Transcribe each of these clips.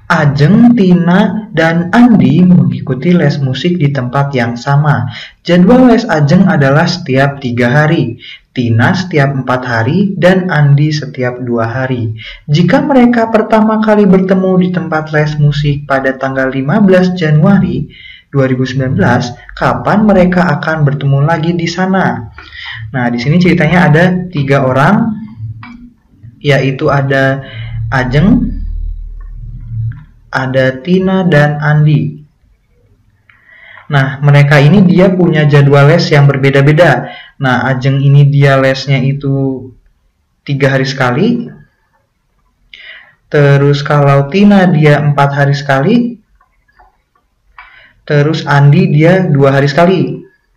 Ajeng, Tina, dan Andi mengikuti les musik di tempat yang sama. Jadwal les Ajeng adalah setiap 3 hari, Tina setiap 4 hari, dan Andi setiap 2 hari. Jika mereka pertama kali bertemu di tempat les musik pada tanggal 15 Januari 2019, kapan mereka akan bertemu lagi di sana? Nah, di sini ceritanya ada 3 orang, yaitu ada Ajeng, ada Tina, dan Andi. Nah, mereka ini dia punya jadwal les yang berbeda-beda. Nah, Ajeng ini dia lesnya itu 3 hari sekali. Terus kalau Tina dia 4 hari sekali. Terus Andi dia 2 hari sekali.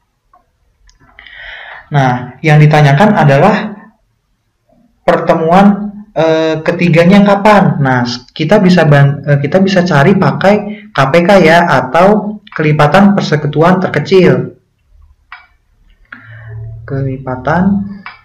Nah, yang ditanyakan adalah pertemuan ketiganya kapan? Nah, kita bisa cari pakai KPK ya, atau kelipatan persekutuan terkecil. Kelipatan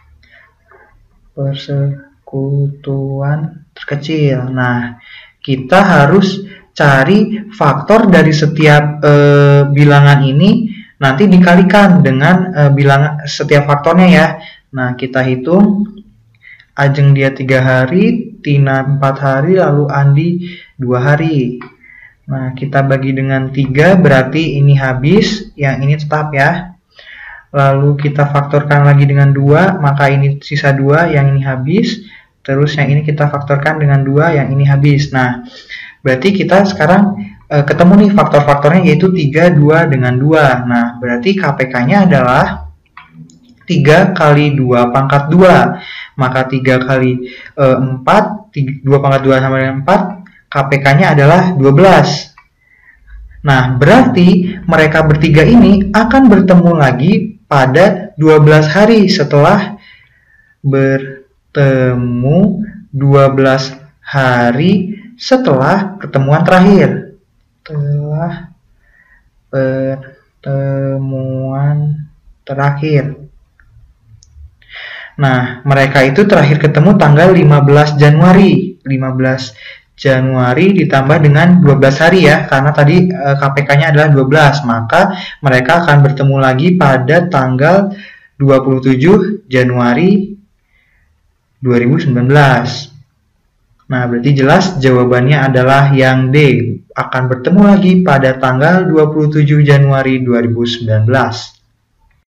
persekutuan terkecil. Nah, kita harus cari faktor dari setiap bilangan ini, nanti dikalikan dengan bilangan setiap faktornya ya. Nah, kita hitung. Ajeng dia 3 hari, Tina 4 hari, lalu Andi 2 hari. Nah, kita bagi dengan 3, berarti ini habis, yang ini tetap ya. Lalu kita faktorkan lagi dengan 2, maka ini sisa 2, yang ini habis. Terus yang ini kita faktorkan dengan 2, yang ini habis. Nah, berarti kita sekarang ketemu nih faktor-faktornya, yaitu 3, 2, dengan 2. Nah, berarti KPK-nya adalah 3 kali 2 pangkat 2. Maka 3 kali 4, 2 pangkat 2 sama dengan 4, KPK-nya adalah 12. Nah, berarti mereka bertiga ini akan bertemu lagi pada 12 hari setelah bertemu 12 hari setelah pertemuan terakhir. Setelah pertemuan terakhir. Nah, mereka itu terakhir ketemu tanggal 15 Januari. 15 Januari ditambah dengan 12 hari ya, karena tadi KPK-nya adalah 12, maka mereka akan bertemu lagi pada tanggal 27 Januari 2019. Nah, berarti jelas jawabannya adalah yang D, akan bertemu lagi pada tanggal 27 Januari 2019.